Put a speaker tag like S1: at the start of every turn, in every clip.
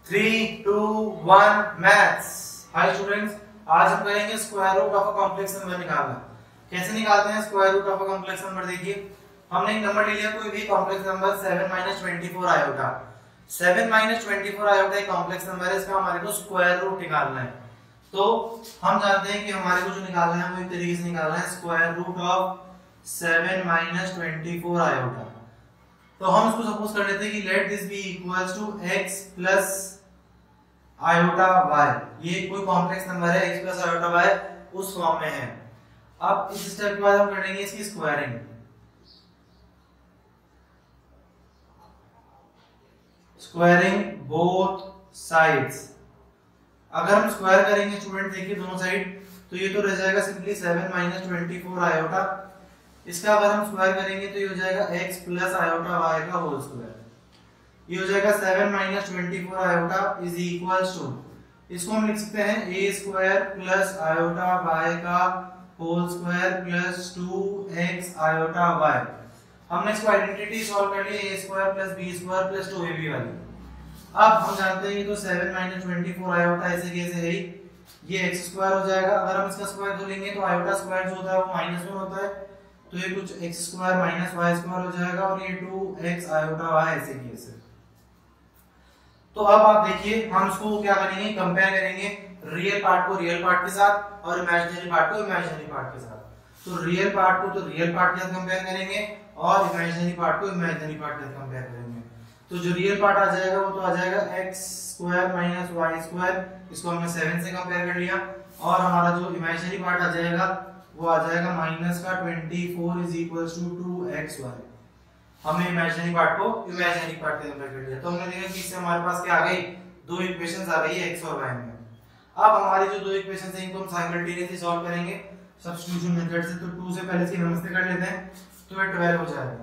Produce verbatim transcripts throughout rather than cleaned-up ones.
S1: Three two one maths. Hi students, आज हम करेंगे square root of a complex number निकालना। कैसे निकालते हैं square root of a complex number? देखिए, हमने एक नंबर ले लिया, कोई भी complex number seven minus twenty four iota. Seven minus twenty four iota एक कॉम्प्लेक्स नंबर है, इसका हमारे को स्क्वायर रूट निकालना है। तो हम जानते हैं कि हमारे को जो निकालना है वो इस तरीके से निकालना है, square root of seven minus twenty four iota. तो हम इसको सपोज कर लेते हैं कि let this be equals to x plus iota y। ये कोई कॉम्प्लेक्स नंबर है, x प्लस आयोटा y उस फॉर्म में है। अब इस स्टेप के बाद हम करेंगे इसकी स्क्वायरिंग। Squaring both sides. अगर हम स्क्वायर करेंगे स्टूडेंट, देखिए दोनों साइड, तो ये तो रह जाएगा simply seven minus twenty four iota. इसका अगर हम स्क्वायर करेंगे तो ये हो जाएगा x प्लस आयोटा y का होल स्क्वायर। ये हो जाएगा seven minus twenty four iota is equals to, इसको हम लिख सकते हैं a square plus iota y का whole square plus two x iota y। हमने इसको आइडेंटिटी सॉल्व कर ली, a square plus b square plus two A B वाली। अब हम जानते हैं कि तो seven minus twenty four iota ऐसे कैसे है, ये x स्क्वायर हो जाएगा। अगर हम इसका स्क्वायर तो लेंगे तो आयोटा स्क्वायर जो होता है वो माइनस वन होता है, तो ये कुछ x square minus y square हो जाएगा, और ये टू एक्स आयोटा y ऐसे की ऐसे। तो अब आप देखिए, हम इसको क्या करेंगे, कंपेयर करेंगे रियल पार्ट को रियल पार्ट के साथ और इमेजिनरी पार्ट को इमेजिनरी पार्ट के साथ। तो रियल पार्ट को तो रियल पार्ट के साथ कंपेयर करेंगे और इमेजिनरी पार्ट को इमेजिनरी पार्ट के साथ कंपेयर करेंगे। तो जो रियल पार्ट आ जाएगा वो तो आ जाएगा x square minus y square, इसको हमने सेवन से कंपेयर कर लिया, और हमारा जो इमेजिनरी पार्ट आ जाएगा वो आ जाएगा माइनस का twenty four is equals to two x y. हमने इमेजिनरी पार्ट को इमेजिनरी पार्ट के कंपेयर कर लिया, तो हमने देखा कि इससे हमारे पास क्या आ गई, दो इक्वेशंस आ गई है x और y में। अब हमारी जो दो इक्वेशंस हैं इनको हम साइमल्टेनियसली सॉल्व करेंगे सब्स्टिट्यूशन मेथड से। तो टू से पहले इसकी नमस्ते कर लेते हैं, तो ये ट्वेल्व हो जाएगा।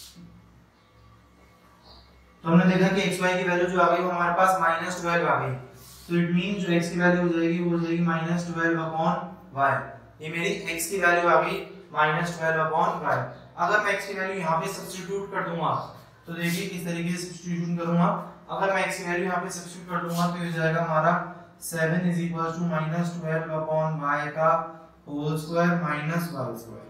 S1: तो हमने देखा कि xy की वैल्यू जो आ गई वो हमारे पास माइनस ट्वेल्व आ गई, तो इट मीन जो x की वैल्यू हो जाएगी वो हो जाएगी माइनस ट्वेल्व अपॉन y। ये मेरी x की वैल्यू आ गई माइनस ट्वेल्व अपॉन y। अगर मैं x की वैल्यू यहाँ पे सब्स्टिट्यूट कर दूंगा, तो देखिए किस तरीके से सब्स्टिट्यूशन करूंगा। अगर मैं x की वैल्यू यहाँ पे सब्स्टिट्यूट कर दूंगा तो ये हो जाएगा हमारा seven is equal to minus twelve upon y का whole square minus y square.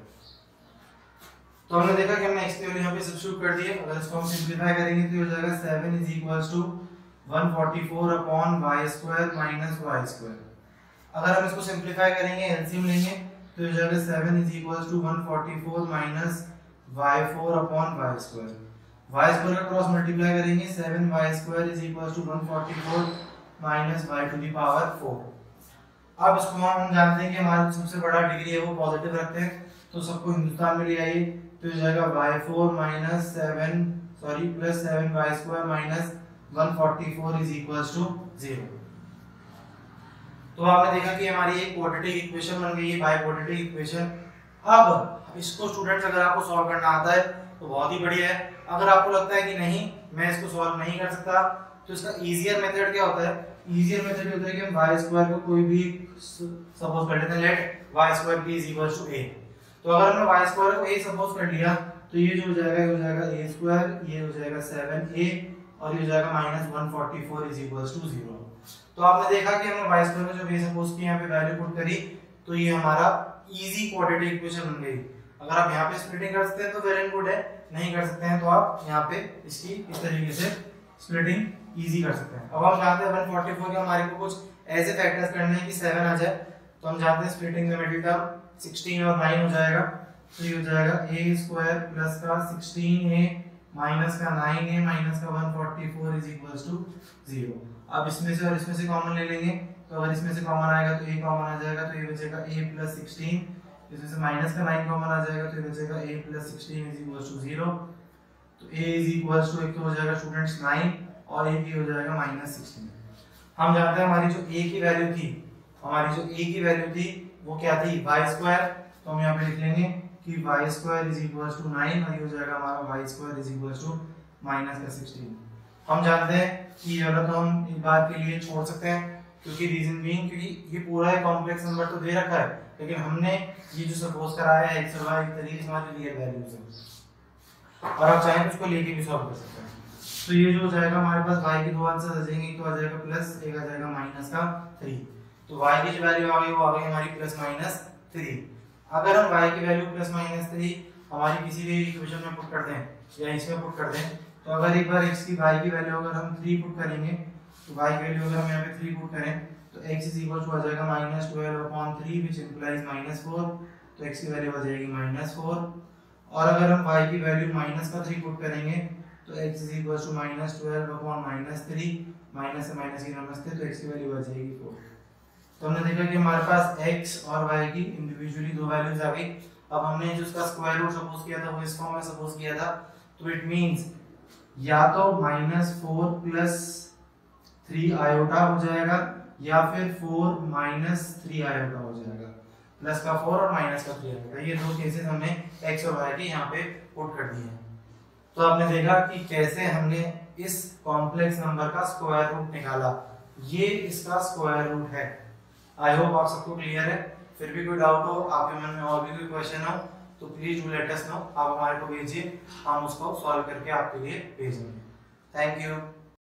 S1: तो हमने देखा कि हमने x की वैल्यू यहाँ पे सब्स्टिट्यूट कर दी है। अगर इसको हम सिंपलीफाई करेंगे तो ये हो जाएगा seven is equal to one forty four upon y square minus y square. अगर हम इसको सिंपलीफाई करेंगे, एलसीएम लेंगे, तो हो जाएगा seven is equals to one forty four minus y four upon y square. वाई स्क्वायर का क्रॉस मल्टीप्लाई करेंगे, seven y square is equals to one forty four minus y to the power four. अब इसको हम जानते हैं कि हमारा सबसे बड़ा डिग्री है वो पॉजिटिव रखते हैं, तो सबको हिंदुस्तान में ले आइए, तो हो जाएगा y four minus seven sorry plus seven y square minus one forty four is equals to zero. तो आपने देखा कि हमारी एक क्वाड्रेटिक इक्वेशन बन गई है, बाई क्वाड्रेटिक इक्वेशन। अब इसको स्टूडेंट्स अगर आपको सॉल्व करना आता है तो बहुत ही बढ़िया है। अगर आपको लगता है कि नहीं मैं इसको सॉल्व नहीं कर सकता, तो इसका इजीियर मेथड क्या होता है, इजीियर मेथड होता है कि हम y स्क्वायर को कोई भी सपोज कर लेते हैं, let y square b is equal to a। तो अगर हमने y स्क्वायर को a सपोज कर लिया, तो ये जो हो जाएगा ये हो जाएगा a स्क्वायर, ये हो जाएगा सेवन a, और ये हो जाएगा minus one forty four is equal to zero. तो आपने देखा कि हमने y स्क्वायर में जो b सपोज की यहाँ पे वैल्यू पुट करी, तो ये हमारा इजी क्वाड्रेटिक इक्वेशन बन गई। अगर आप यहाँ पे स्प्लिटिंग कर सकते हैं तो वेरी गुड है, नहीं कर सकते हैं तो आप यहाँ पे इसकी इस तरीके से स्प्लिटिंग इजी कर सकते हैं। अब हम जानते हैं वन फोर्टी फोर के हमारे को कुछ ऐसे फैक्टर्स करने हैं कि सेवन आ जाए, तो हम जानते हैं स्प्लिटिंग में मिडिल टर्म सिक्सटीन और नाइन हो जाएगा, तो ये हो जाएगा a स्क्वायर प्लस का सिक्सटीन a माइनस का नाइन a माइनस का one forty four is equals to zero. अब इसमें से और इसमें से कॉमन ले लेंगे, तो अगर इसमें से कॉमन आएगा तो a कॉमन आ जाएगा, तो ये बचेगा a प्लस सिक्सटीन, इसमें से माइनस का नाइन कॉमन आ जाएगा, तो ये बचेगा a plus sixteen is equals to zero. तो a इज इक्वल्स टू एक तो हो जाएगा स्टूडेंट्स नाइन, और एक ही हो जाएगा माइनस सिक्सटीन। हम जानते हैं हमारी जो a की वैल्यू थी, हमारी जो a की वैल्यू थी वो क्या थी, y स्क्वायर। तो हम यहाँ पे लिख लेंगे कि y square is equals to nine, और ये हो जाएगा हमारा y square is equals to minus का सिक्सटीन। हम जानते हैं कि ये वाला तो हम एक बार के लिए छोड़ सकते हैं, क्योंकि रीजन बीइंग क्योंकि ये पूरा एक कॉम्प्लेक्स नंबर तो दे रखा है, लेकिन हमने ये जो सपोज कराया है x और y एक तरीके से हमारी रियल वैल्यूज है, और आप चाहें तो उसको लेके भी सॉल्व कर सकते हैं। तो ये जो हो जाएगा हमारे पास y के दो आंसर आ जाएंगे, तो आ जाएगा प्लस, एक आ जाएगा माइनस का थ्री। तो y की जो वैल्यू आ गई वो आ गई हमारी प्लस माइनस थ्री। अगर हम y की वैल्यू प्लस माइनस थ्री हमारी किसी भी इक्वेशन में पुट कर दें या इसमें पुट कर दें, तो अगर एक बार x की y की वैल्यू अगर हम थ्री पुट करेंगे, तो y की वैल्यू अगर हम यहाँ पे थ्री पुट करें तो x इज इक्वल टू आ जाएगा minus twelve upon three which implies minus four. तो x की वैल्यू आ जाएगी माइनस फोर। और अगर हम y की वैल्यू माइनस का थ्री पुट करेंगे तो x is equal to minus twelve upon minus three, minus से माइनस की नमस्ते, तो x की वैल्यू आ जाएगी फोर। तो हमने देखा कि हमारे पास x और y की इंडिविजुअली दो वैल्यूज आ गई। अब हमने जो उसका स्क्वायर रूट सपोज किया था वो इस फॉर्म में सपोज किया था, तो इट मींस या तो minus four plus three iota हो जाएगा या फिर फोर माइनस थ्री आयोटा हो जाएगा। प्लस का फोर और माइनस का थ्री आयोटा, ये दो केसेस हमने x और y के यहाँ पे पुट कर दिए हैं। तो आपने देखा कि कैसे हमने इस कॉम्प्लेक्स नंबर का स्क्वायर रूट निकाला, ये इसका स्क्वायर रूट है। आई होप आप सबको क्लियर है। फिर भी कोई डाउट हो, आपके मन में और भी कोई क्वेश्चन हो तो please do let us know, आप हमारे को भेजिए, हम उसको सॉल्व करके आपके लिए भेजेंगे। Thank you.